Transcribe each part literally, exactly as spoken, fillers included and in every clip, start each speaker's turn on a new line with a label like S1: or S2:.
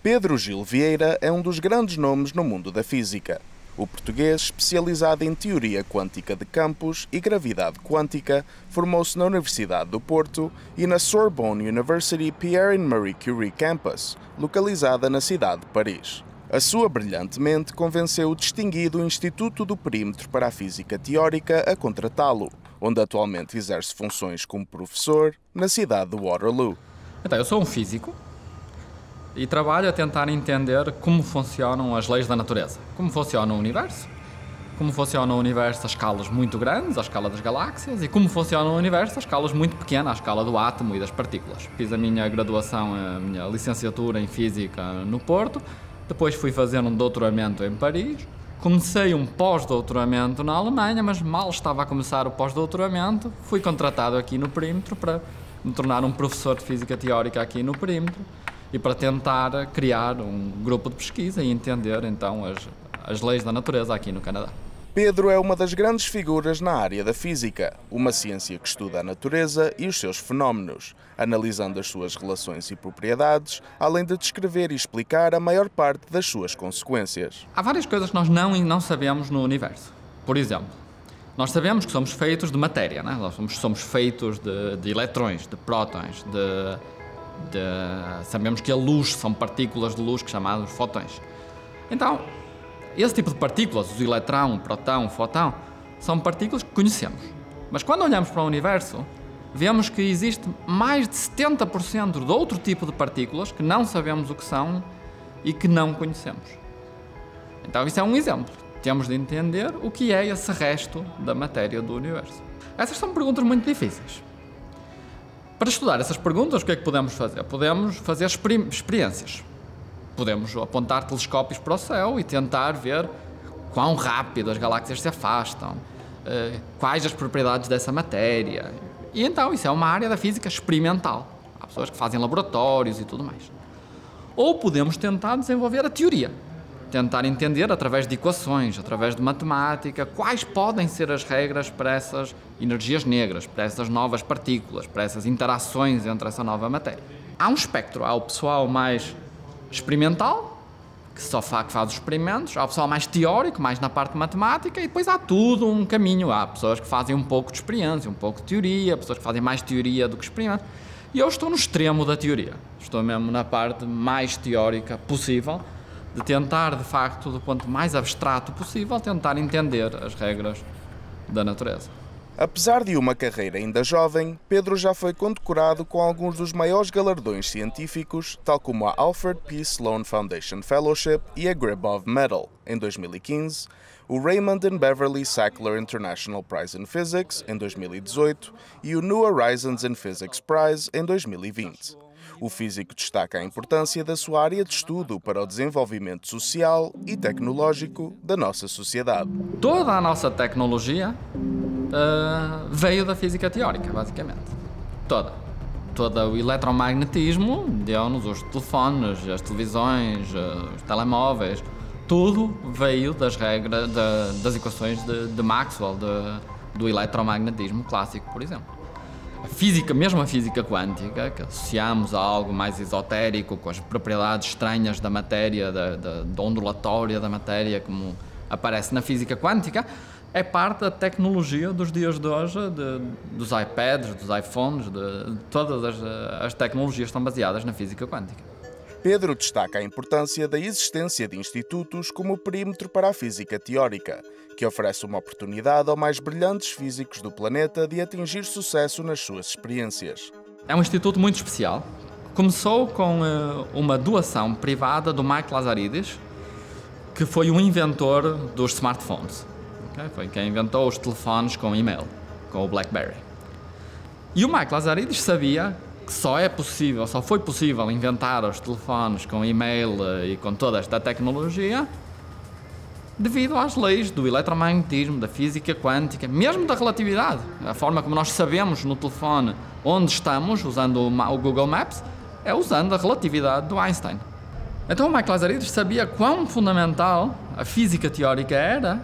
S1: Pedro Gil Vieira é um dos grandes nomes no mundo da física. O português, especializado em teoria quântica de campos e gravidade quântica, formou-se na Universidade do Porto e na Sorbonne University Pierre and Marie Curie Campus, localizada na cidade de Paris. A sua brilhante mente convenceu o distinguido Instituto do Perímetro para a Física Teórica a contratá-lo, onde atualmente exerce funções como professor na cidade de Waterloo.
S2: Então, eu sou um físico e trabalho a tentar entender como funcionam as leis da natureza, como funciona o universo, como funciona o universo a escalas muito grandes, a escala das galáxias, e como funciona o universo a escalas muito pequenas, a escala do átomo e das partículas. Fiz a minha graduação, a minha licenciatura em Física no Porto, depois fui fazer um doutoramento em Paris, comecei um pós-doutoramento na Alemanha, mas mal estava a começar o pós-doutoramento, fui contratado aqui no Perímetro para me tornar um professor de Física Teórica aqui no Perímetro, e para tentar criar um grupo de pesquisa e entender, então, as, as leis da natureza aqui no Canadá.
S1: Pedro é uma das grandes figuras na área da física, uma ciência que estuda a natureza e os seus fenómenos, analisando as suas relações e propriedades, além de descrever e explicar a maior parte das suas consequências.
S2: Há várias coisas que nós não, não sabemos no universo. Por exemplo, nós sabemos que somos feitos de matéria, né? Nós somos, somos feitos de, de eletrões, de prótons, de... De, sabemos que a luz são partículas de luz que chamadas fotões. Então, esse tipo de partículas, o eletrão, o próton, o fotão, são partículas que conhecemos. Mas quando olhamos para o universo, vemos que existe mais de setenta por cento de outro tipo de partículas que não sabemos o que são e que não conhecemos. Então, isso é um exemplo. Temos de entender o que é esse resto da matéria do universo. Essas são perguntas muito difíceis. Para estudar essas perguntas, o que é que podemos fazer? Podemos fazer experiências. Podemos apontar telescópios para o céu e tentar ver quão rápido as galáxias se afastam, quais as propriedades dessa matéria. E então, isso é uma área da física experimental. Há pessoas que fazem laboratórios e tudo mais. Ou podemos tentar desenvolver a teoria. Tentar entender, através de equações, através de matemática, quais podem ser as regras para essas energias negras, para essas novas partículas, para essas interações entre essa nova matéria. Há um espectro. Há o pessoal mais experimental, que só faz, que faz os experimentos, há o pessoal mais teórico, mais na parte matemática, e depois há tudo um caminho. Há pessoas que fazem um pouco de experiência, um pouco de teoria, pessoas que fazem mais teoria do que experimento. E eu estou no extremo da teoria. Estou mesmo na parte mais teórica possível, de tentar, de facto, do ponto mais abstrato possível, tentar entender as regras da natureza.
S1: Apesar de uma carreira ainda jovem, Pedro já foi condecorado com alguns dos maiores galardões científicos, tal como a Alfred P. Sloan Foundation Fellowship e a Gribov Medal, em dois mil e quinze, o Raymond and Beverly Sackler International Prize in Physics, em dois mil e dezoito, e o New Horizons in Physics Prize, em dois mil e vinte. O físico destaca a importância da sua área de estudo para o desenvolvimento social e tecnológico da nossa sociedade.
S2: Toda a nossa tecnologia uh, veio da física teórica, basicamente. Toda. Todo o eletromagnetismo deu-nos os telefones, as televisões, os telemóveis. Tudo veio das regras, de, das equações de, de Maxwell, de, do eletromagnetismo clássico, por exemplo. A física, mesmo a física quântica, que associamos a algo mais esotérico, com as propriedades estranhas da matéria, da, da, da ondulatória da matéria, como aparece na física quântica, é parte da tecnologia dos dias de hoje, de, dos iPads, dos iPhones, de, de todas as, as tecnologias estão baseadas na física quântica.
S1: Pedro destaca a importância da existência de institutos como o Perímetro para a Física Teórica, que oferece uma oportunidade aos mais brilhantes físicos do planeta de atingir sucesso nas suas experiências.
S2: É um instituto muito especial. Começou com uh, uma doação privada do Mike Lazaridis, que foi o inventor dos smartphones. Okay? Foi quem inventou os telefones com e-mail, com o BlackBerry. E o Mike Lazaridis sabia que só é possível, só foi possível inventar os telefones com e-mail e com toda esta tecnologia devido às leis do eletromagnetismo, da física quântica, mesmo da relatividade. A forma como nós sabemos no telefone onde estamos, usando o Google Maps, é usando a relatividade do Einstein. Então o Mike Lazaridis sabia quão fundamental a física teórica era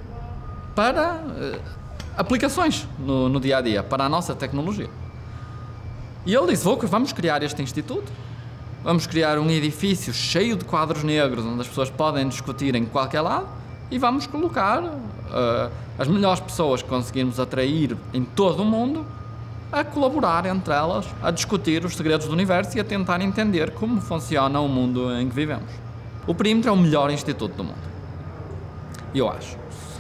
S2: para uh, aplicações no, no dia a dia, para a nossa tecnologia. E ele disse, vamos criar este instituto Vamos criar um edifício cheio de quadros negros, onde as pessoas podem discutir em qualquer lado, e vamos colocar uh, as melhores pessoas que conseguirmos atrair em todo o mundo a colaborar entre elas, a discutir os segredos do universo e a tentar entender como funciona o mundo em que vivemos. O Perímetro é o melhor instituto do mundo. Eu acho.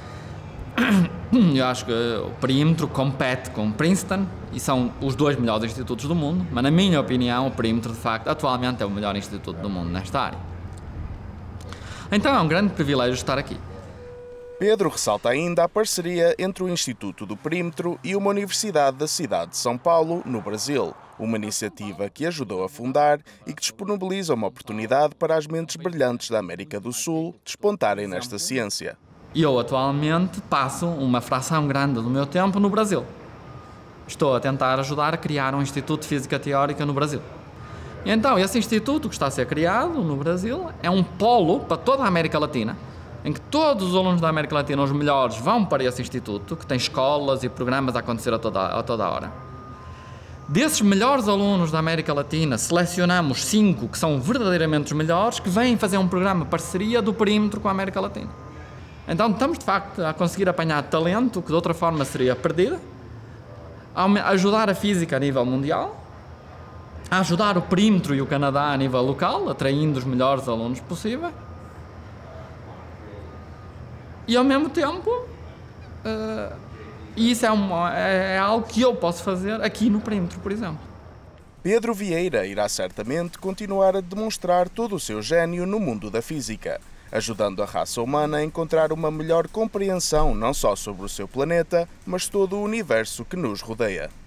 S2: Eu acho que o Perímetro compete com Princeton e são os dois melhores institutos do mundo, mas na minha opinião o Perímetro de facto atualmente é o melhor instituto do mundo nesta área. Então é um grande privilégio estar aqui.
S1: Pedro ressalta ainda a parceria entre o Instituto do Perímetro e uma universidade da cidade de São Paulo, no Brasil, uma iniciativa que ajudou a fundar e que disponibiliza uma oportunidade para as mentes brilhantes da América do Sul despontarem nesta ciência.
S2: Eu atualmente passo uma fração grande do meu tempo no Brasil. Estou a tentar ajudar a criar um Instituto de Física Teórica no Brasil. E então, esse instituto que está a ser criado no Brasil é um polo para toda a América Latina, em que todos os alunos da América Latina, os melhores, vão para esse instituto, que tem escolas e programas a acontecer a toda a, toda a hora. Desses melhores alunos da América Latina, selecionamos cinco que são verdadeiramente os melhores, que vêm fazer um programa de parceria do Perímetro com a América Latina. Então estamos, de facto, a conseguir apanhar talento que de outra forma seria perdido, a ajudar a física a nível mundial, a ajudar o Perímetro e o Canadá a nível local, atraindo os melhores alunos possíveis, e ao mesmo tempo, uh, isso é, uma, é, é algo que eu posso fazer aqui no Perímetro, por exemplo.
S1: Pedro Vieira irá certamente continuar a demonstrar todo o seu gênio no mundo da física, ajudando a raça humana a encontrar uma melhor compreensão não só sobre o seu planeta, mas todo o universo que nos rodeia.